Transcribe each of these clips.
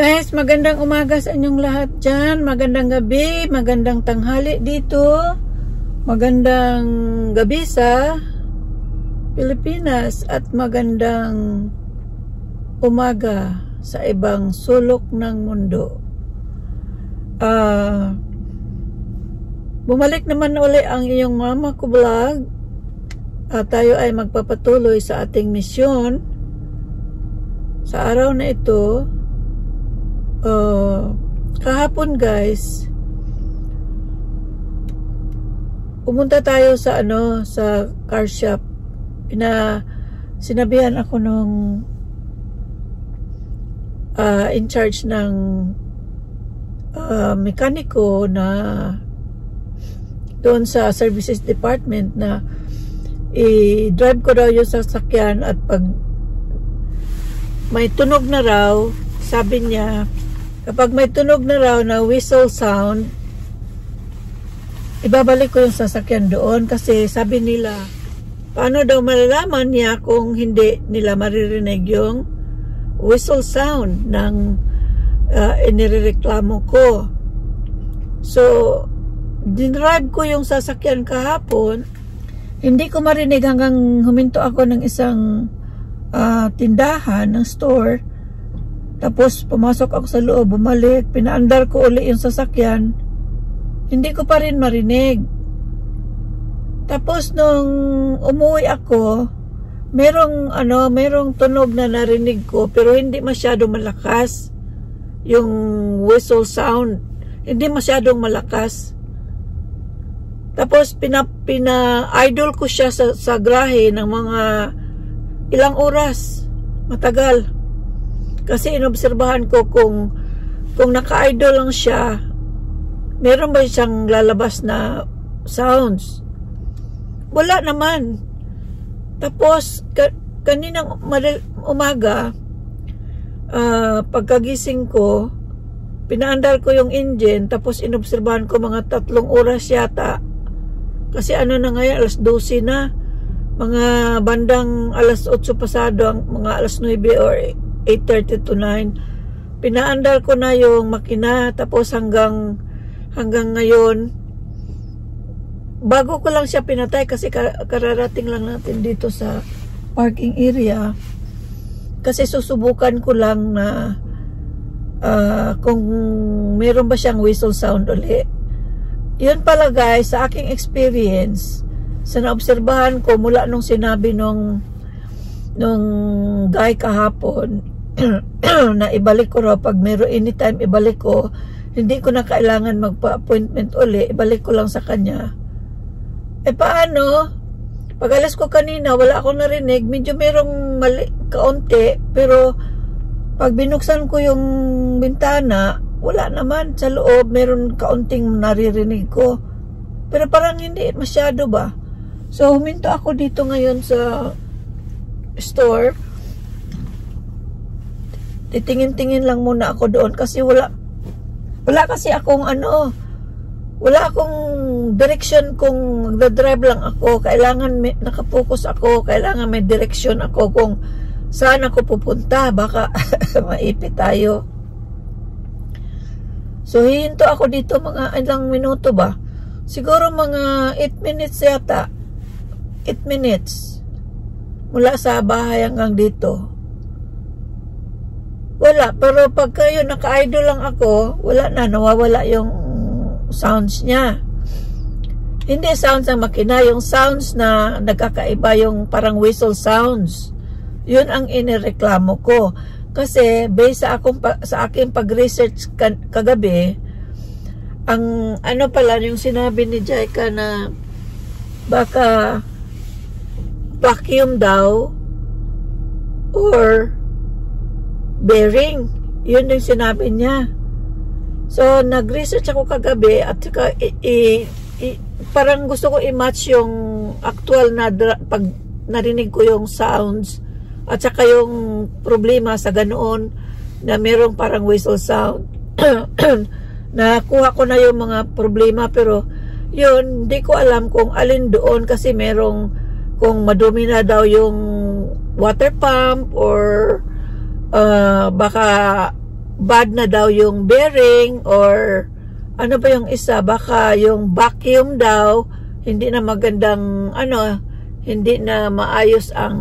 Guys, magandang umaga sa inyong lahat dyan. Magandang gabi, magandang tanghali dito. Magandang gabi sa Pilipinas at magandang umaga sa ibang sulok ng mundo. Bumalik naman uli ang iyong mama ko vlog. Tayo ay magpapatuloy sa ating misyon. Sa araw na ito, kahapon guys, pumunta tayo sa sa car shop. Sinabihan ako nung in charge ng mekaniko na doon sa services department na i-drive ko daw yung sasakyan at pag may tunog na raw, sabi niya, kapag may tunog na raw na whistle sound, ibabalik ko yung sasakyan doon kasi sabi nila, paano daw malalaman niya kung hindi nila maririnig yung whistle sound ng inireklamo ko. So, dinrive ko yung sasakyan kahapon, hindi ko marinig hanggang huminto ako ng isang tindahan ng store. Tapos pumasok ako sa loob, bumalik, pinaandar ko uli yung sasakyan, hindi ko pa rin marinig. Tapos nung umuwi ako, merong tunog na narinig ko pero hindi masyado malakas. Yung whistle sound, hindi masyadong malakas. Tapos pina-idle ko siya sa grahe ng mga ilang oras, matagal. Kasi inobserbahan ko kung naka-idle lang siya, meron ba siyang lalabas na sounds? Wala naman. Tapos kaninang umaga, pagkagising ko, pinaandar ko yung engine, tapos inobserbahan ko mga 3 oras yata. Kasi na ngayon, alas 12 na. Mga bandang alas 8 pasado, mga alas 9 or 8:30 to 9. Pinaandar ko na yung makina, tapos hanggang ngayon, bago ko lang siya pinatay kasi kararating lang natin dito sa parking area. Kasi susubukan ko lang na kung meron ba siyang whistle sound uli. Yun pala guys, sa aking experience, sa naobserbahan ko mula nung sinabi nung guy kahapon na ibalik ko raw pag meron anytime ibalik ko, hindi ko na kailangan magpa-appointment uli, ibalik ko lang sa kanya. Paano? Pag alas ko kanina, wala akong narinig, medyo merong mali, kaunti, pero pag binuksan ko yung bintana, wala naman sa loob, meron kaunting naririnig ko. Pero parang hindi masyado ba? So, huminto ako dito ngayon sa store. Titingin-tingin lang muna ako doon kasi wala kasi akong wala akong direction kung magdadrive lang ako. Kailangan nakapokus ako, kailangan may direction ako kung saan ako pupunta. Baka maipit tayo. So, hihinto ako dito mga ilang minuto ba? Siguro mga 8 minutes yata. 8 minutes. Mula sa bahay hanggang dito. Wala. Pero pagka yun, naka-idle lang ako, wala na. Nawawala yung sounds niya. Hindi sounds ng makina. Yung sounds na nagkakaiba, yung parang whistle sounds. Yun ang inireklamo ko. Kasi based sa aking pag-research kagabi, ang pala yung sinabi ni Jaika na baka vacuum daw or bearing. Yun yung sinabi niya. So nag-research ako kagabi at saka parang gusto ko i-match yung actual na pag narinig ko yung sounds at saka yung problema sa ganoon na merong parang whistle sound. Nakuha ko na yung mga problema pero yun, hindi ko alam kung alin doon kasi merong kung madumi na daw yung water pump or baka bad na daw yung bearing, or ano ba yung isa, baka yung vacuum daw, hindi na magandang, hindi na maayos ang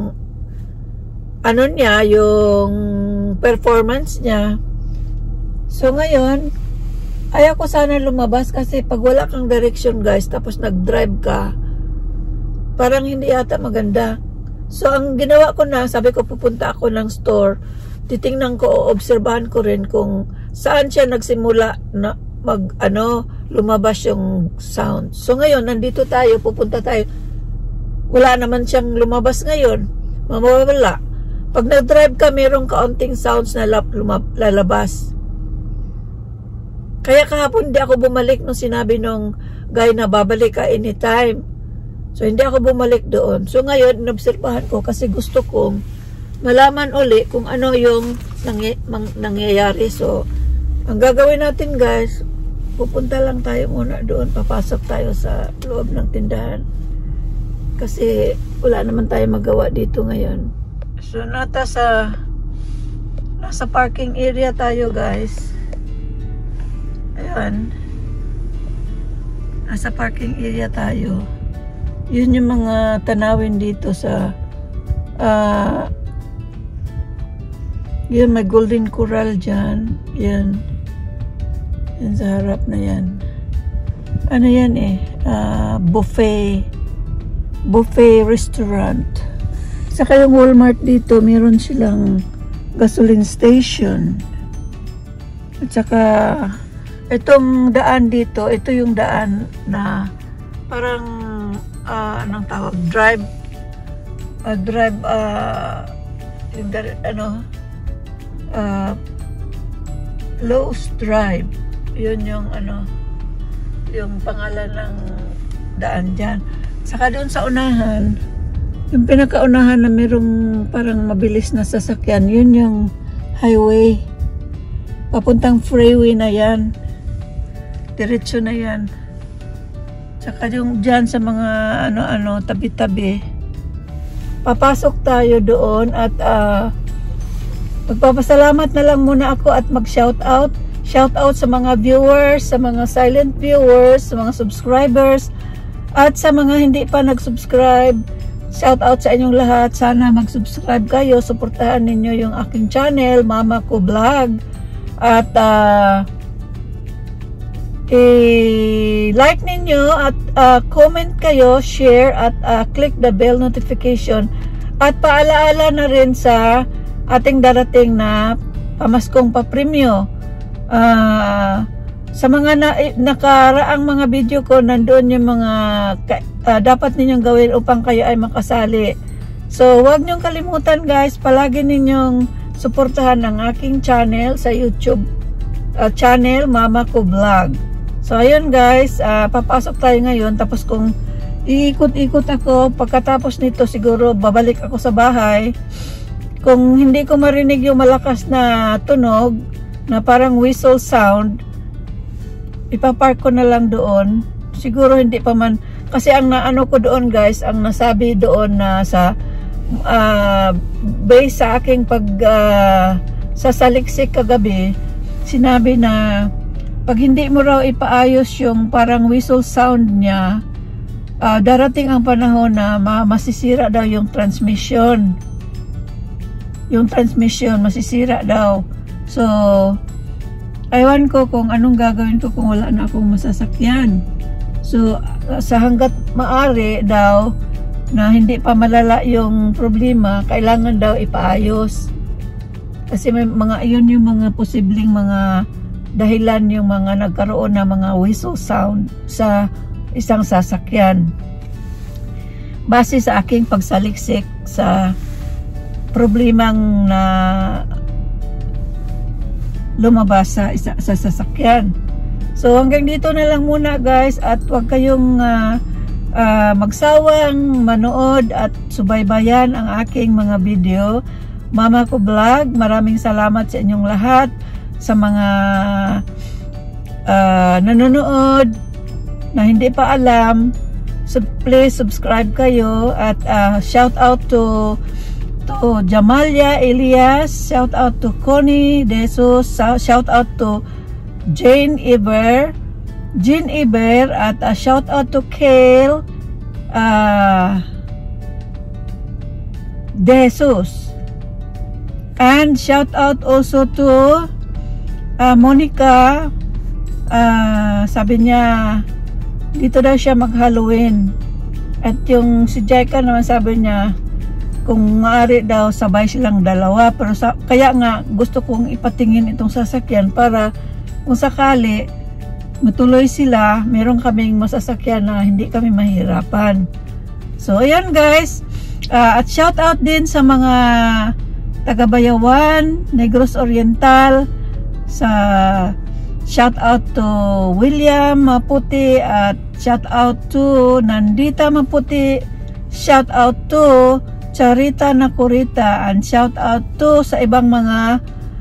niya, yung performance niya. So ngayon, ayaw ko sana lumabas kasi pag wala kang direction guys, tapos nag-drive ka, parang hindi yata maganda. So ang ginawa ko na, sabi ko pupunta ako ng store, titingnan ko, obserbahan ko rin kung saan siya nagsimula na lumabas yung sound. So ngayon, nandito tayo, pupunta tayo. Wala naman siyang lumabas ngayon. Mawawala. Pag nag-drive ka, mayroong kaunting sounds na lalabas. Kaya kahapon hindi ako bumalik nung sinabi nung guy na babalik ka anytime. So hindi ako bumalik doon. So ngayon, inobserbahan ko kasi gusto kong malaman uli kung ano yung nangyayari. So, ang gagawin natin guys, pupunta lang tayo muna doon. Papasok tayo sa loob ng tindahan. Kasi wala naman tayo magawa dito ngayon. So, nasa parking area tayo guys. Ayan. Nasa parking area tayo. Yun yung mga tanawin dito sa yun, may golden coral dyan. Yan. Yan sa harap na yan. Ano yan buffet restaurant. Saka yung Walmart dito, meron silang gasoline station. At saka itong daan dito, ito yung daan na parang anong tawag? Lowe's Drive. Yun yung yung pangalan ng daan dyan. Saka doon sa unahan, yung pinakaunahan na mayroong parang mabilis na sasakyan, yun yung highway. Papuntang freeway na yan. Diretso na yan. Saka yung dyan sa mga tabi-tabi. Papasok tayo doon at magpapasalamat na lang muna ako at mag-shoutout. Shoutout sa mga viewers, sa mga silent viewers, sa mga subscribers, at sa mga hindi pa nag-subscribe. Shoutout sa inyong lahat. Sana mag-subscribe kayo. Suportahan ninyo yung aking channel, Mama Ko Vlog. At i-like ninyo at comment kayo, share at click the bell notification. At paalaala na rin sa ating darating na pamaskong papremyo. Sa mga nakaraang mga video ko, nandoon yung mga dapat ninyong gawin upang kayo ay makasali. So, huwag niyong kalimutan guys, palagi ninyong suportahan ang aking channel sa YouTube channel, Mama Ko Vlog. So, ayun guys, papasok tayo ngayon. Tapos kung iikot-ikot ako, pagkatapos nito siguro babalik ako sa bahay. Kung hindi ko marinig yung malakas na tunog, na parang whistle sound, ipapark ko na lang doon. Siguro hindi pa man, kasi ang naano ko doon guys, ang nasabi doon na sa base sa aking sasaliksik kagabi, sinabi na pag hindi mo raw ipaayos yung parang whistle sound niya, darating ang panahon na masisira daw yung transmission. Yung transmission masisira daw. So, aywan ko kung anong gagawin ko kung wala na akong masasakyan. So, sa hanggat maari daw na hindi pa malala yung problema, kailangan daw ipaayos. Kasi may mga, yun yung mga posibleng mga dahilan yung mga nagkaroon na mga whistle sound sa isang sasakyan. Base sa aking pagsaliksik sa problemang na lumabas sa sasakyan. So hanggang dito na lang muna guys, at huwag kayong magsawang manood at subaybayan ang aking mga video. Mama Ko Vlog, maraming salamat sa inyong lahat, sa mga nanonood na hindi pa alam. So please subscribe kayo at shout out to to Jamalia Elias, shout out to Connie De Jesus, shout out to Jean Eber, at shout out to Kale De Jesus, and shout out also to Monica. Sabi niya dito daw siya mag-Halloween, at yung si Jaika naman sabi niya kung maaari daw sabay silang dalawa, pero kaya nga gusto kong ipatingin itong sasakyan para kung sakali matuloy sila, meron kaming masasakyan na hindi kami mahirapan. So ayan guys, at shout out din sa mga taga Bayawan, Negros Oriental, shout out to William Maputi, at shout out to Nandita Maputi, shout out to Charita Nakurita, and shout out to sa ibang mga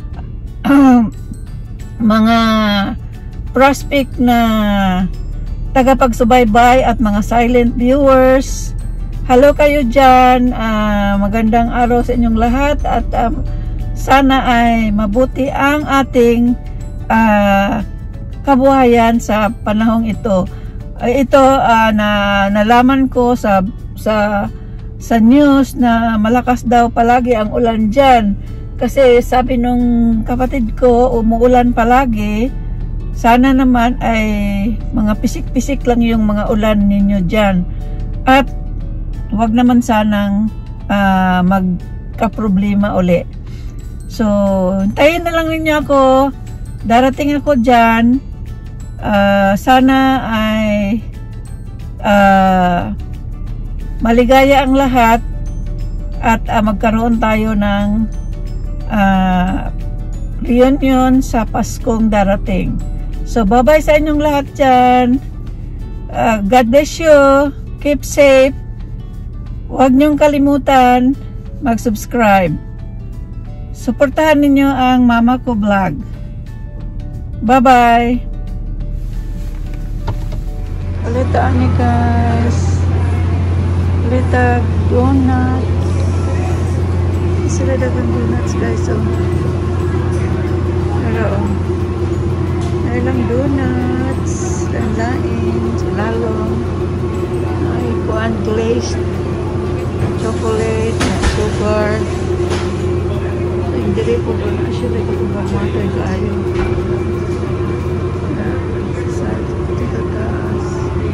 mga prospect na tagapagsubaybay at mga silent viewers. Hello kayo dyan, magandang araw sa inyong lahat, at sana ay mabuti ang ating kabuhayan sa panahong ito. Ito nalaman ko sa news na malakas daw palagi ang ulan dyan, kasi sabi nung kapatid ko umuulan palagi. Sana naman ay mga pisik-pisik lang yung mga ulan ninyo dyan, at wag naman sanang magka-problema uli. So hintayin na lang ninyo ako, darating ako dyan. Sana ay maligaya ang lahat, at magkaroon tayo ng reunion sa Paskong darating. So bye bye sa inyong lahat dyan. God bless you, keep safe, huwag niyong kalimutan mag-subscribe. Suportahan ninyo ang Mama Ko Vlog. Bye bye. Palita ni guys, palita donuts. Sila dagang donuts guys. Pero ilang donuts, lain, lalong ay kuan glazed chocolate, sugar. Hindi po doon na siya dito ba matay kayo. Sa dito taas.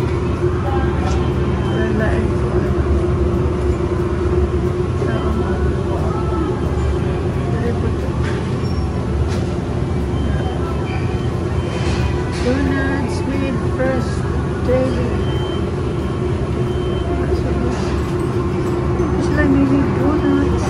Lain ko. Donuts made fresh daily. Sila mini donuts.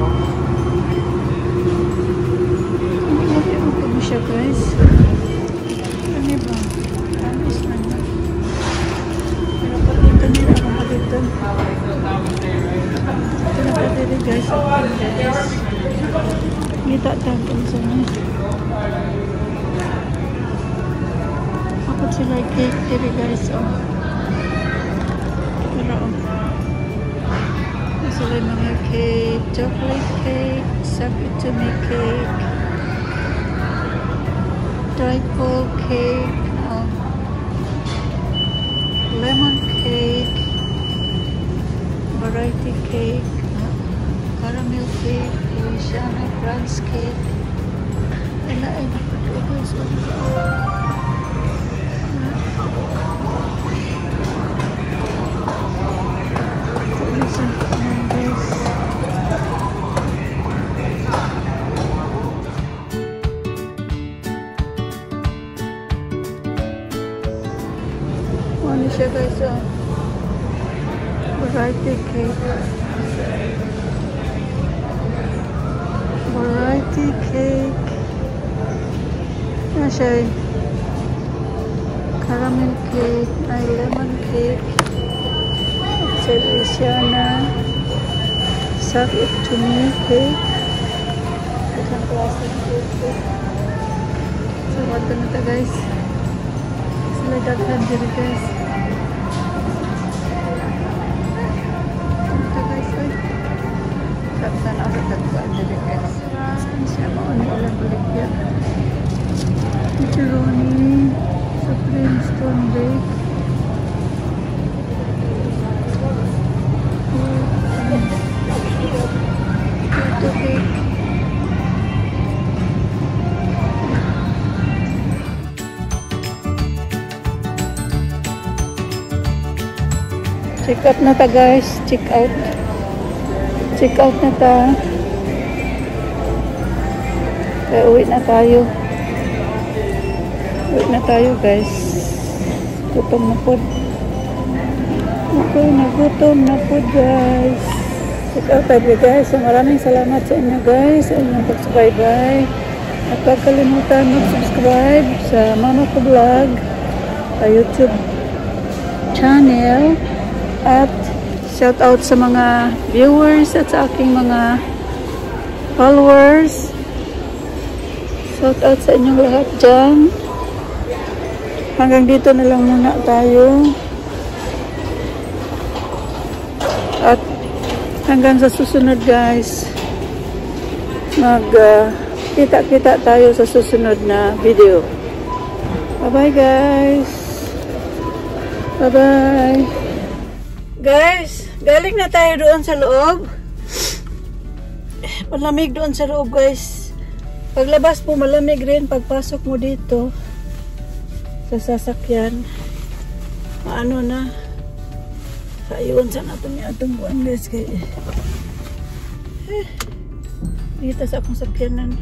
Hindi mo po siya guys. Ano ba? Tamis na na. Pero patito nila ako patito. Ito na patito guys. Kita tayo sa niya. Sila cake diri guys. Pero sila mga cake, chocolate cake, sakitumi cake, trifle cake, lemon cake, variety cake, caramel cake, Louisiana France cake. Ay guys. Ano siya guys, variety cake, ano siya, caramel cake, ay lemon cake, Louisiana sakitumi cake, isang klaseng cake. So wala na ito guys, sila daghan diri guys. Ito guys, ay Paligya. Pepperoni sa Flintstone Bake. Ito cake. Check out na ta guys. Check out. Check out na ta. Kaya uwi na tayo. Uwi na tayo guys. Gutom na po. Okay, nagutom na po guys. Check out tayo guys. So, maraming salamat sa inyo guys. Sa inyong pag-subscribe. At huwag kalimutan mag-subscribe sa Mama Ko Vlog sa YouTube channel. At shout out sa mga viewers at sa aking mga followers. Shout out sa inyong lahat dyan. Hanggang dito na lang muna tayo. At hanggang sa susunod guys. Kita-kita tayo sa susunod na video. Bye-bye guys. Bye-bye. Guys, galing na tayo doon sa loob. Malamig doon sa loob guys. Paglabas po malamig rin. Pagpasok mo dito sa sasakyan, maano na. Ayun, saan natin niya itong buwan guys. Dito sa akong sakyanan.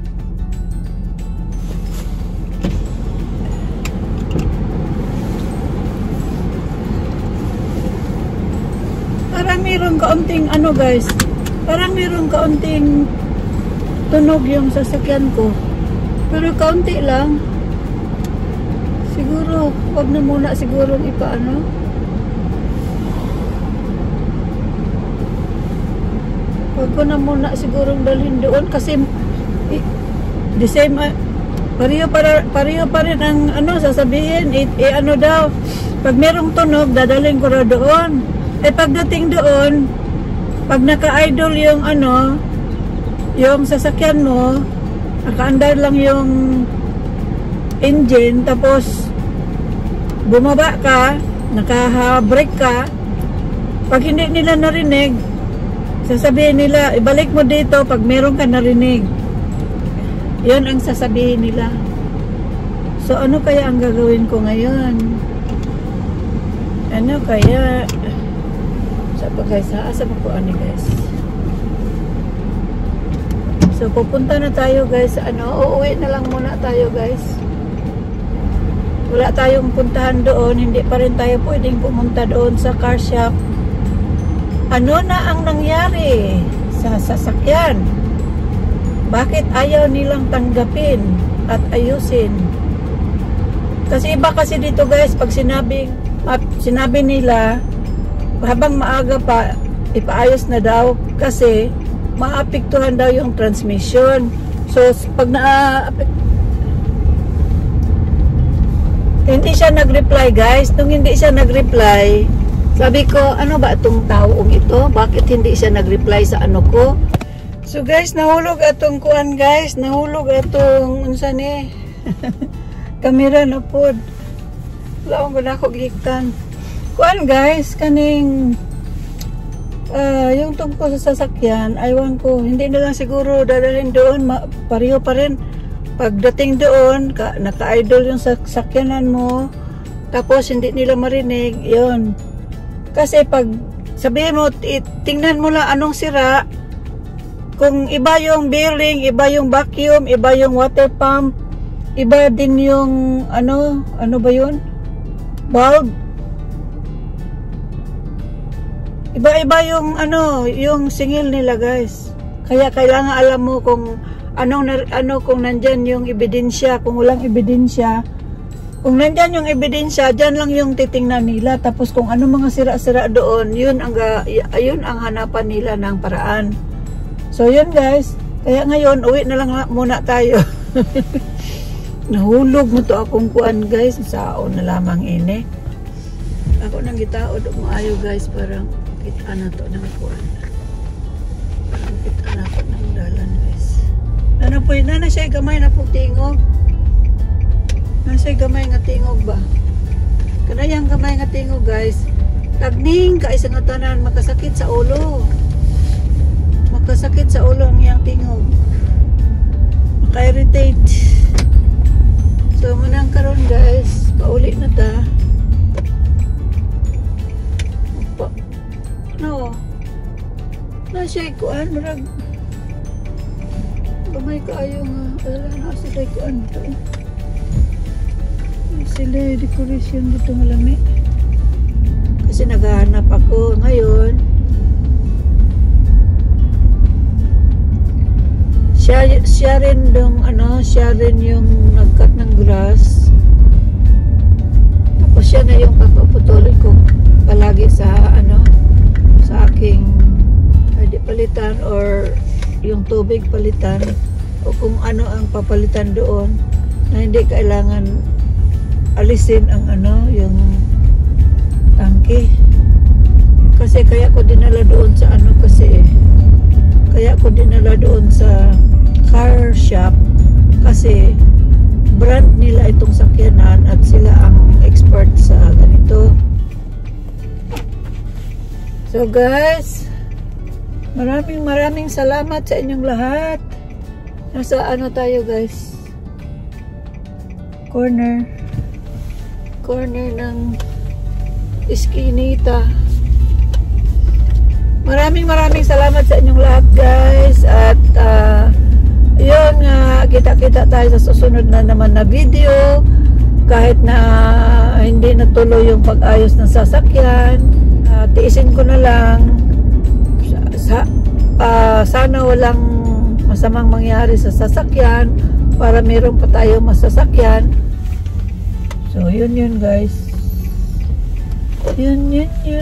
Parang mayroong kaunting ano guys, parang mayroong kaunting tunog yung sasakyan ko, pero kaunti lang. Siguro wag na muna siguro ipaano. Wag ko na muna siguro dalhin doon kasi the same, pareho pa rin ang ano sasabihin. Ano daw, pag merong tunog dadalhin ko na doon. Pagdating doon, pag naka-idle yung ano, yung sasakyan mo, naka-under lang yung engine, tapos bumaba ka, naka-brake ka, pag hindi nila narinig, sasabihin nila, ibalik mo dito pag meron ka narinig. Yun ang sasabihin nila. So, ano kaya ang gagawin ko ngayon? Ano kaya? Sabi guys, asa pa po ano guys. So pupunta na tayo guys. Uuwi na lang muna tayo guys. Wala tayong puntahan doon. Hindi pa rin tayo pwedeng pumunta doon sa car shop. Ano na ang nangyari sa sasakyan? Bakit ayaw nilang tanggapin at ayusin? Kasi iba kasi dito guys, pag sinabi nila habang maaga pa ipaayos na daw kasi maapektuhan daw yung transmission. So pag hindi siya nag-reply guys. Nung hindi siya nag-reply, sabi ko, ano ba itong taong ito? Bakit hindi siya nag-reply sa ano ko? So guys, nahulog atong kuan guys. Nahulog atong unsa ni kamera na pod. Wala akong ako gihiktan. Kuan guys, kaning yung tungkol sa sasakyan, aywan ko, hindi na lang siguro dadalhin doon, pareho pa rin. Pagdating doon, naka-idle yung sasakyanan mo, tapos hindi nila marinig, yun. Kasi pag sabihin mo, tingnan mo lang anong sira, kung iba yung bearing, iba yung vacuum, iba yung water pump, iba din yung ano ba yun? Bulb. Iba-iba yung yung singil nila guys. Kaya kailangan alam mo kung kung nandyan yung ebidensya, kung walang ebidensya. Kung nandyan yung ebidensya, dyan lang yung titingnan nila. Tapos kung ano mga sira-sira doon, yun ang hanapan nila ng paraan. So yun guys. Kaya ngayon, uwi na lang muna tayo. Nahulog mo to akong kuan guys. Saon na lamang ini. Ako nang gitao do maayo guys, parang kita na to ng kuan. Parang kita na to ng dalan guys. Ano po yun? Na siya gamay na po tingog. Na siya gamay nga tingog ba? Kanayang gamay nga tingog guys. Tagning ka isang tanan makasakit sa ulo. Makasakit sa ulo ang iyang tingog. Maka-irritate. So munang karon guys, pauli na ta. No. Na siya kuan murag gamay kaayo nga wala na sila kuan to. Sila decoration dito malami. Kasi naghahanap ako ngayon. Siya rin dong siya rin yung nag-cut ng grass. Tapos siya na yung papaputulin ko palagi sa sa aking palitan or yung tubig palitan o kung ano ang papalitan doon na hindi kailangan alisin ang yung tangke. Kasi kaya ko dinala doon sa kaya ko dinala doon sa car shop kasi brand nila itong sakyanan at sila ang expert sa ganito. So guys, maraming salamat sa inyong lahat. Nasa tayo guys? Corner ng Eskinita. Maraming salamat sa inyong lahat guys. At yun nga, kita-kita tayo sa susunod na naman na video. Kahit na hindi natuloy yung pag-ayos ng sasakyan, tiisin ko na lang. Sana walang masamang mangyari sa sasakyan para meron pa tayong masasakyan. So yun guys, yun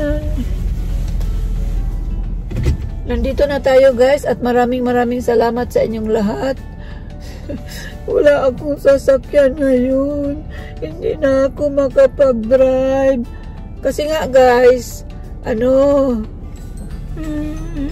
nandito na tayo guys at maraming salamat sa inyong lahat. Wala akong sasakyan ngayon, hindi na ako makapag-drive kasi nga guys